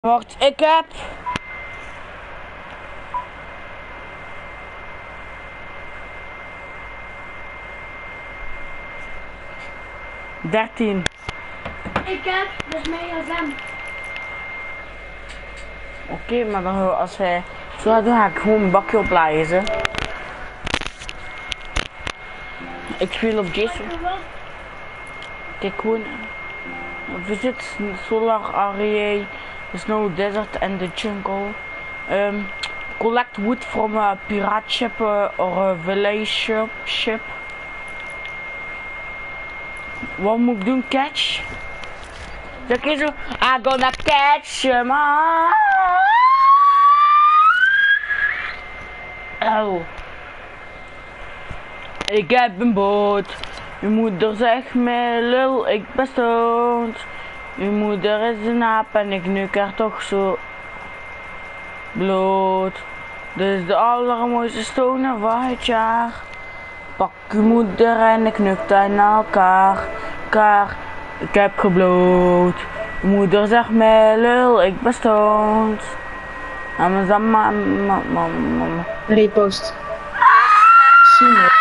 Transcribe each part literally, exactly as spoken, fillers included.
Wacht, ik heb... dertien. Ik heb, dus mijn gsm. Oké, okay, maar dan als hij... Zo dan ga ik gewoon een bakje oplezen. Ik speel op Jason. Kijk gewoon... Visit Solar Area, the Snow Desert and the Jungle. Um, collect wood from a pirate ship uh, or a village ship. Wat moet ik doen? Catch? Zeg je zo? I'm gonna catch him. Oh. Ik heb een boot. Je moeder zegt me lul, ik ben stoned. Je moeder is een aap en ik nuk haar toch zo bloot. Dus de allermooiste stoner van het jaar. Pak je moeder en ik nukt aan elkaar. Kaar, ik heb gebloot. Je moeder zegt me lul, ik ben stoned. En mijn mama, mama, mama. Repost. Zie je.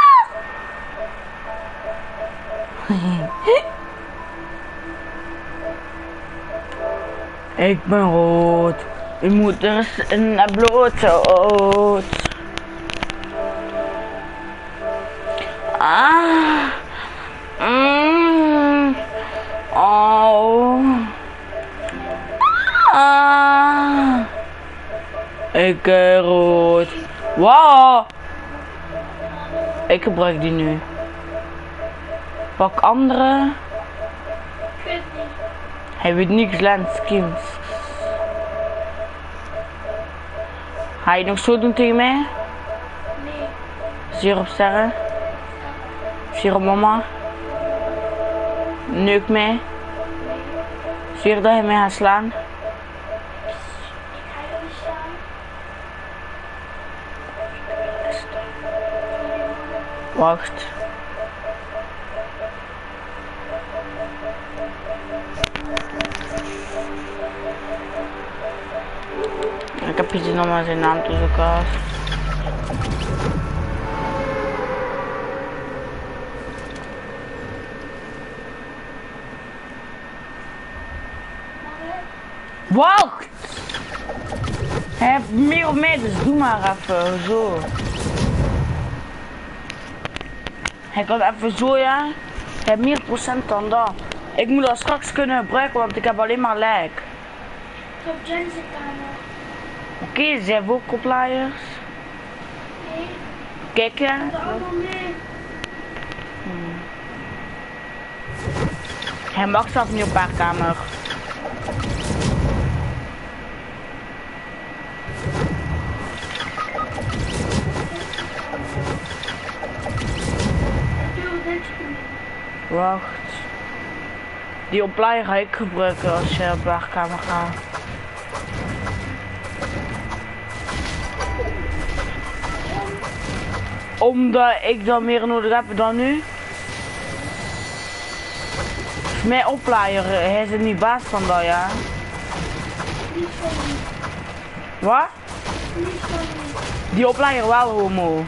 Ik ben rood. Je moeder is een bloot. Ah. Mm. Oh. Ah. Ik ben rood. Wow. Ik gebruik die nu. Pak andere. Ik weet niet. Hij weet niks land schemes. Ga je nog zo doen tegen mij? Nee. Zier op sterren. Zier op mama. Neuk mij. Zier dat je mij gaat slaan. Ik ga je niet staan. Wacht. Ik heb iets nog maar zijn naam te zoeken. Wacht! Hij heeft meer op mij, dus doe maar even zo. Hij kan even zo, ja. Hij heeft meer procent dan dat. Ik moet dat straks kunnen gebruiken, want ik heb alleen maar lijk. Op Jen zit daar nog. Oké, okay, ze hebben ook oplaaiers. Nee. Kijk ja. Dat allemaal mee. Hmm. Hij mag zelf niet op haar kamer. Wacht. Die oplaaier ga ik gebruiken als je op haar kamer gaat. Omdat ik dan meer nodig heb dan nu. Mijn oplaaier, hij is er niet baas van dat, ja. Niet van niet. Wat? Niet van niet. Die oplaaier wel, homo.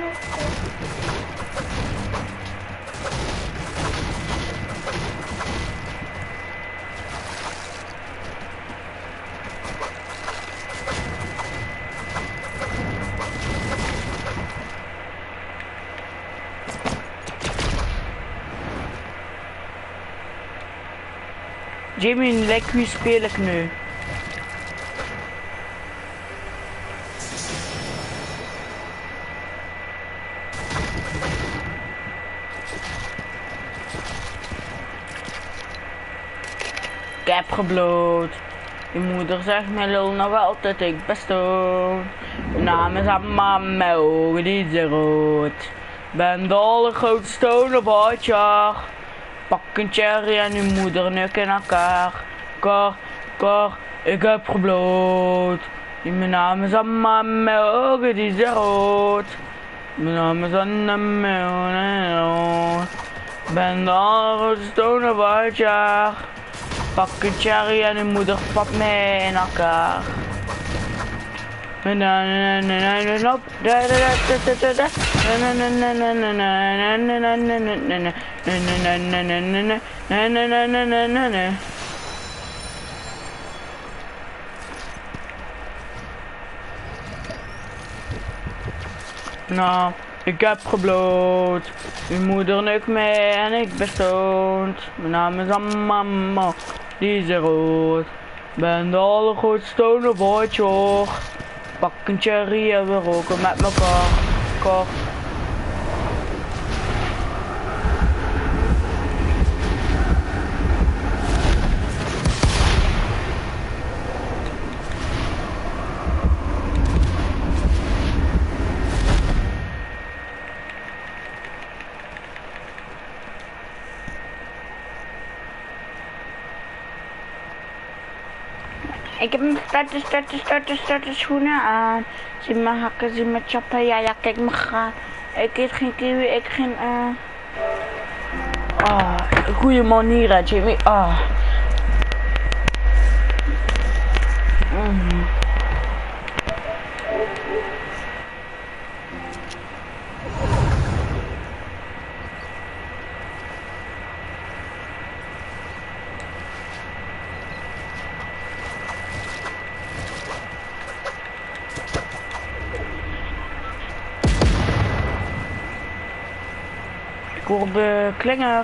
Jamie, like wie speel ik nu? Ik heb gebloot. Je moeder zegt mij lul nou wel dat ik best doe. Mijn naam is Amma, mijn ogen die zijn rood. Ben de allergrootste stoner op het jaar. Pak een cherry en uw moeder nuk in elkaar. Kar, kar, ik heb gebloot. Mijn naam is Amma, mijn ogen die zijn rood. Mijn naam is Anna, mijn ogen. Ben de allergrootste stoner op het jaar. Pak een cherry en uw moeder pakt mij in elkaar. Nou, ik heb gebloot. Uw moeder neukt mij en ik ben stoned. Mijn naam is Mama, die is rood. Ben de allergrootste stoner bootje hoor. Pak een cherry en we roken met elkaar. Kort. Ik heb mijn starter, starter, starter, starter schoenen aan. Zie mijn hakken, zie mijn chappen. Ja, ja, kijk me gaan. Ik eet geen kiwi, ik geen... Uh... Oh, goede manieren, Jimmy. Oh. Mm. Ik word beklingerd.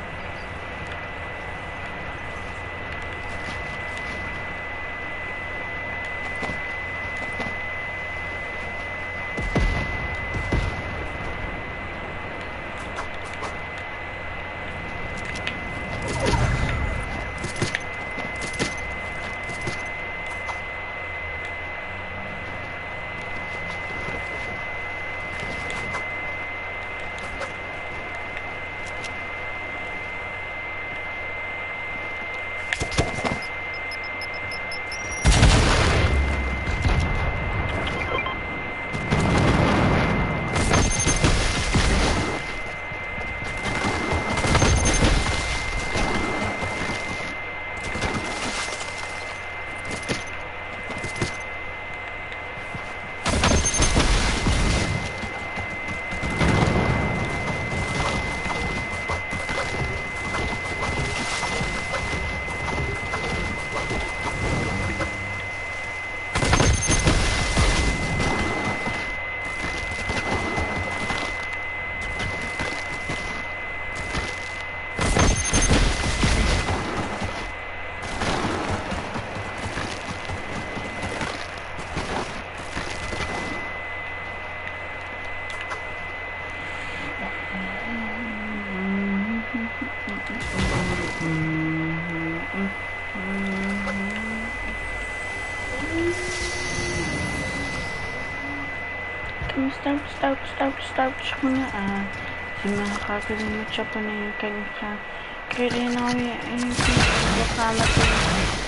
Stout, stout, stout, stout schoenen aan. Zie me, ga ik er met chappen en kijk me gaan. Kun je nou weer één keer? We gaan met de...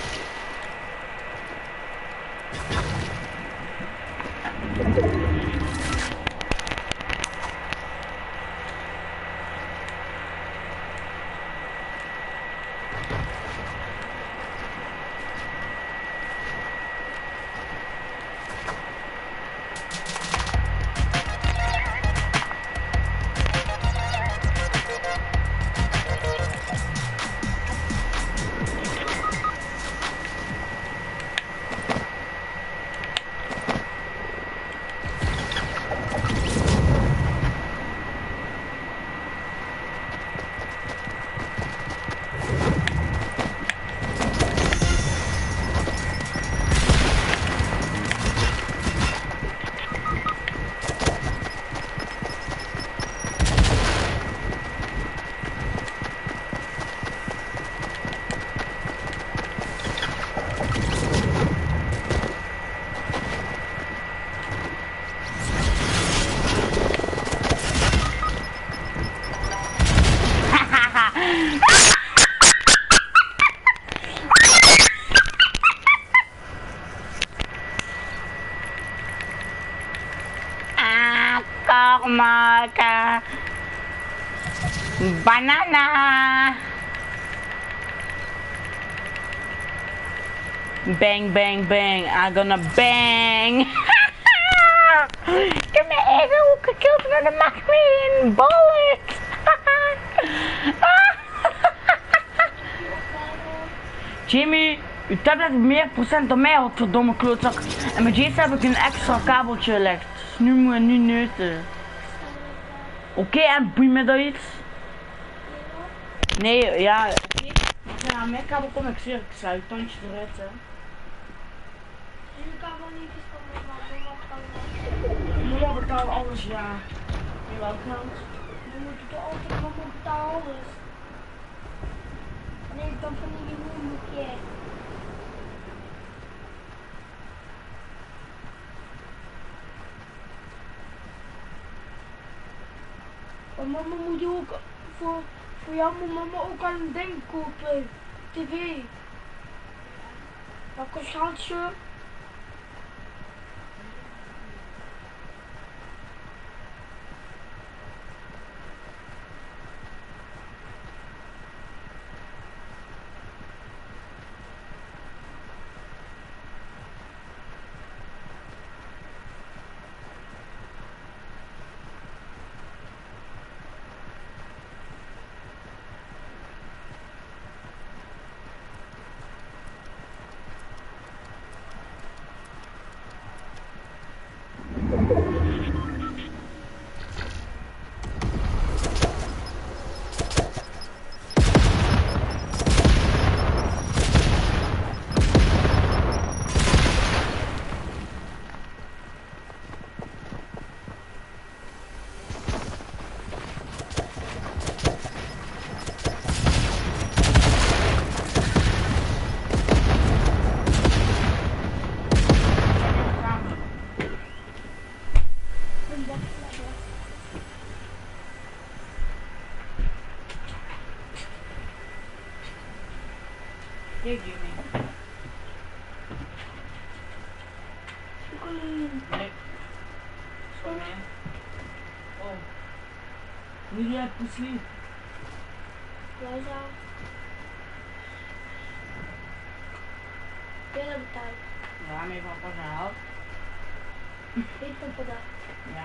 Maka banana Bang, bang, bang. I'm gonna bang. Ik heb mijn eigen ook gekild, maar dat mag niet. Ballet. Jamie, uw tablet heeft meer procent dan mij, wat verdomme klootzak. En met Jace heb ik een extra kabeltje gelegd. Dus nu moet je nu neuten. Oké, okay, en boeit me dat iets? Nee, ja, oké. Okay. Ja, mijn kabel kom ik zeer. Ik sla je tandje eruit, hè. Je kabel niet is van mama, mama kan wel. Mama betaalt alles, ja. In welk land? Je moet het altijd mama betalen alles. Nee, dan van die moeilijkje. Maar mama moet je ook, voor, voor jou moet mama ook aan een ding kopen. tv. Dat kost geld. Kijk Jimmy. Nee. Sorry. Oh. Wil jij poeslie? Ja, zo. Binnen betaald. Ja, maar je van pas gehaald. Niet van papa. Ja.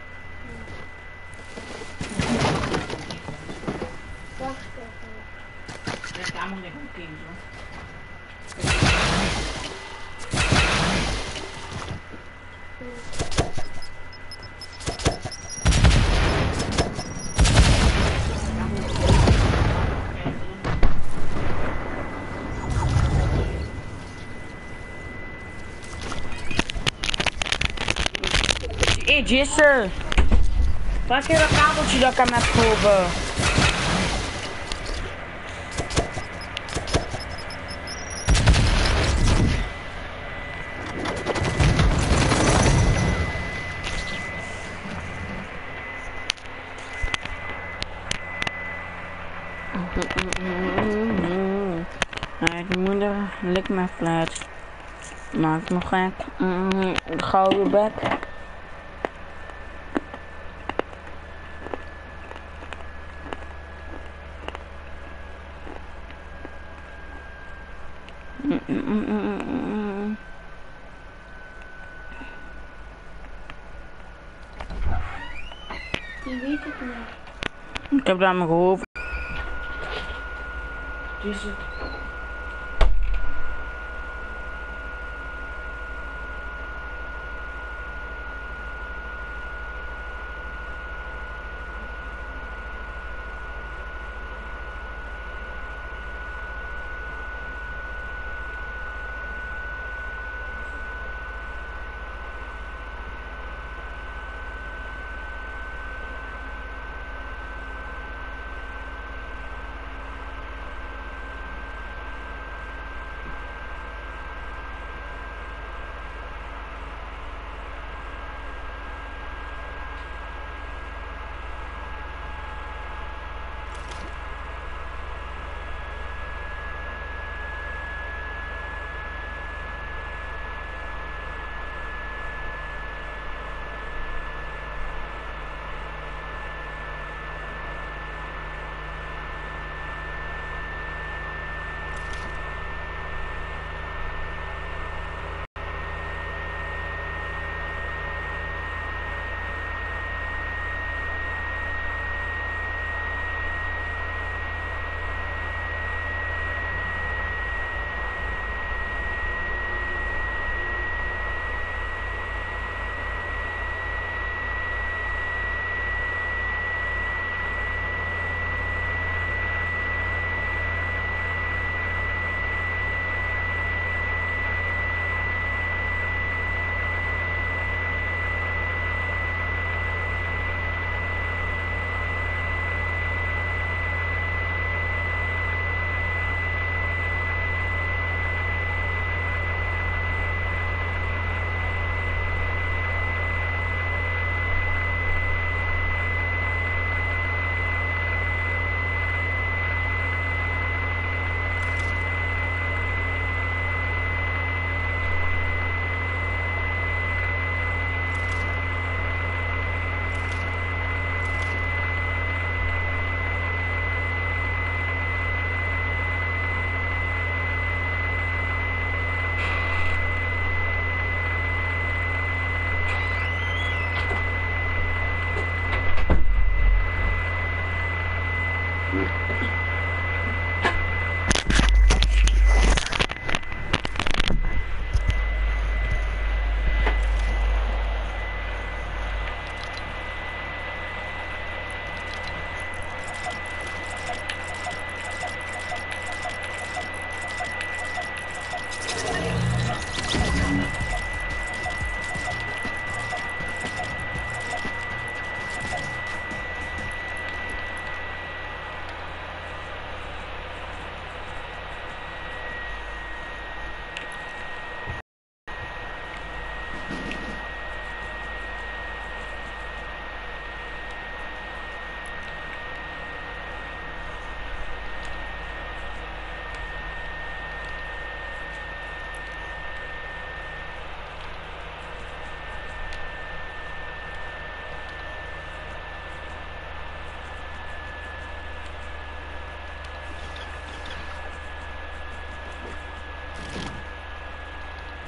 Wacht even. Dat kan moet ik ook kind hoor. Hé hey, Jesse, pak je dat kabeltje dat ik hem heb gehoven? Mijn moeder likt mijn flat. Maakt me gek. Mm, gouden bek. Mm, mm, mm, mm, mm. Die weet het niet. Ik heb dat aan me gehoord. Dus het.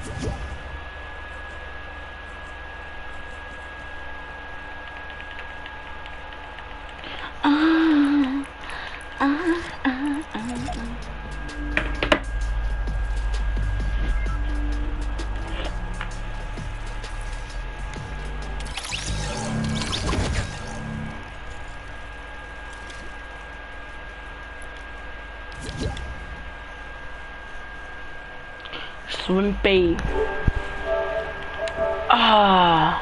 Ah, ah, ah, ah, ah. Swimpy. Ah.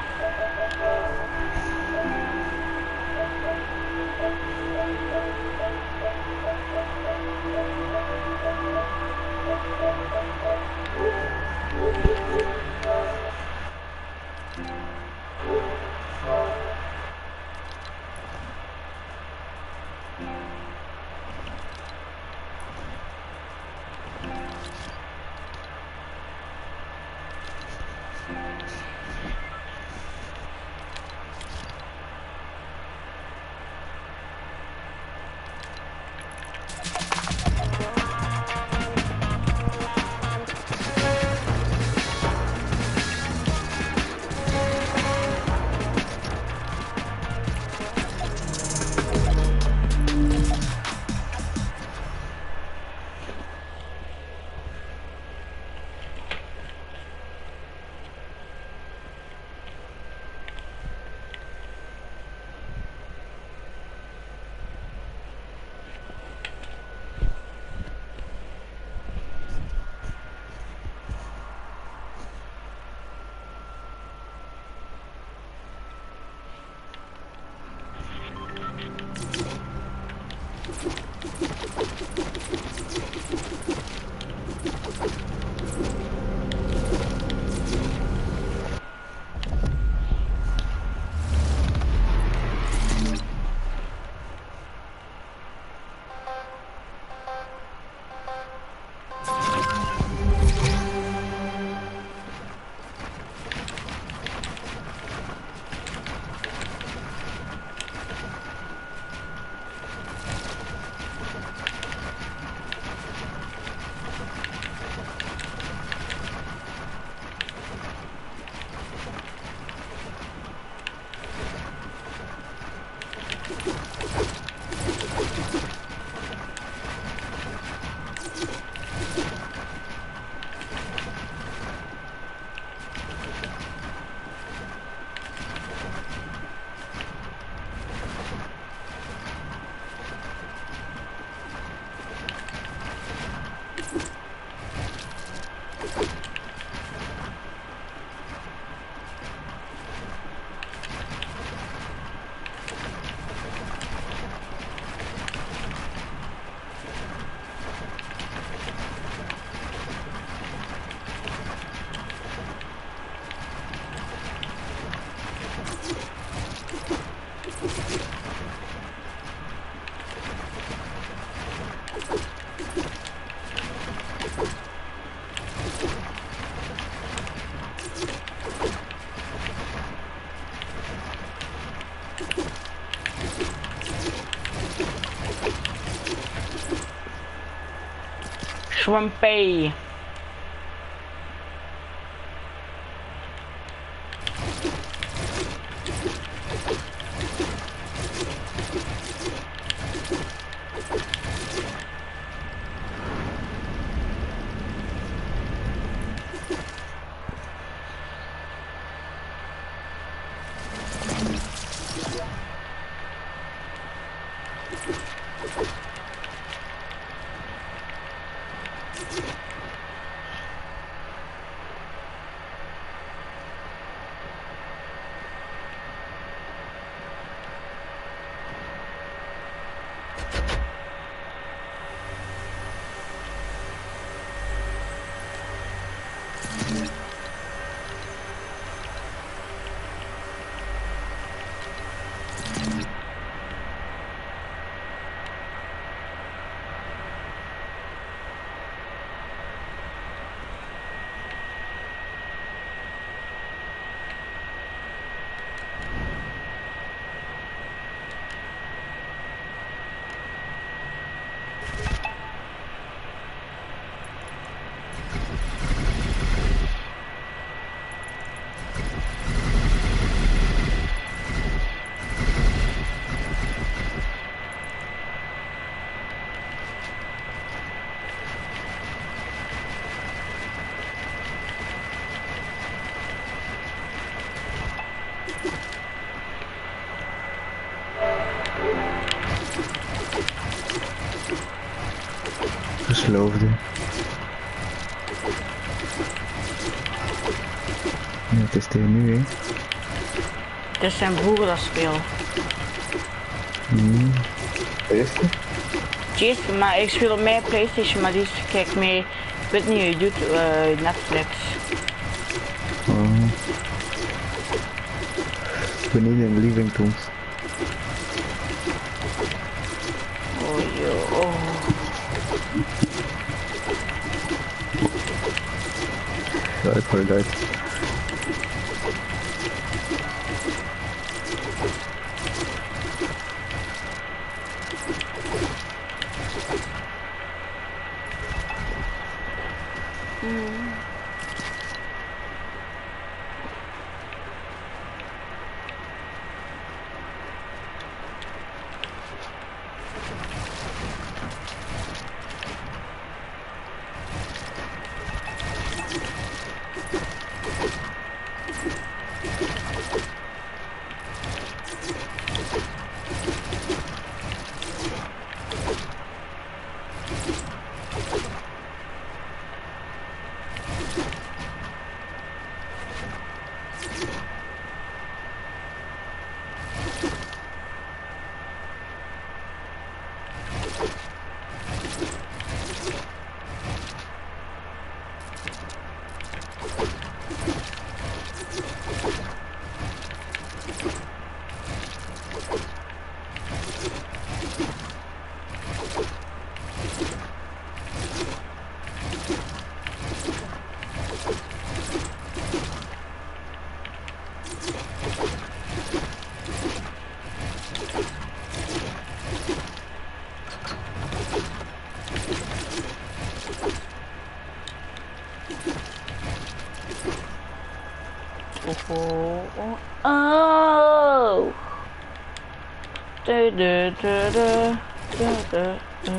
Swimpy. geloofde. Ja, het is tegen nu, hè. Het is zijn broer dat speelt. Hmm. Eerste? Jezus, maar ik speel op mijn PlayStation, maar die is, kijk mee, ik weet niet, je doet uh, Netflix. Oh. Beneden in de living komt. Oh joh, oh. Ja, ik gooi het uit. Oh, oh, oh. Du, du, du, du, du, du,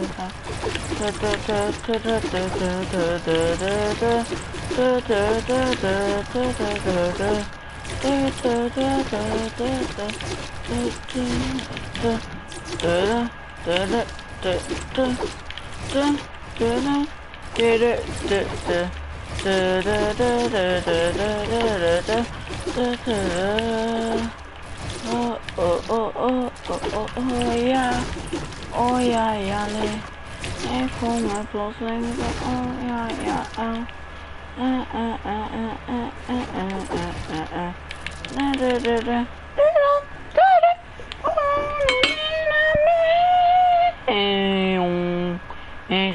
Oh, oh, oh, oh, oh, oh, oh, ja. Oh, ja, ja, nee. Ik voel me plotseling zo, oh, ja, ja, oh. Uh, uh, uh, uh, uh, uh, uh, uh, uh, uh. Da, da, da, da. Da, da, da, da. Oh, na, na, na. En, en,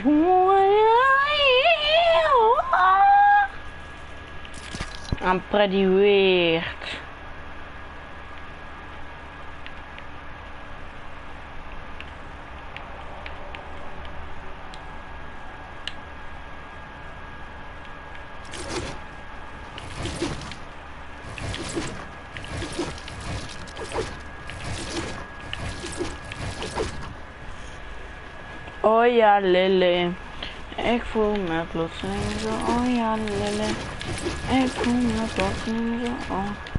I'm pretty weird. Oh ja, Lily. Ik voel me plotseling zo. Oh ja, Lily. Ik voel me plotseling zo.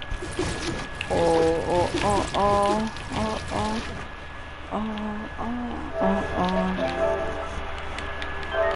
Oh, oh, oh, oh, oh, oh, oh, oh, oh, oh, oh.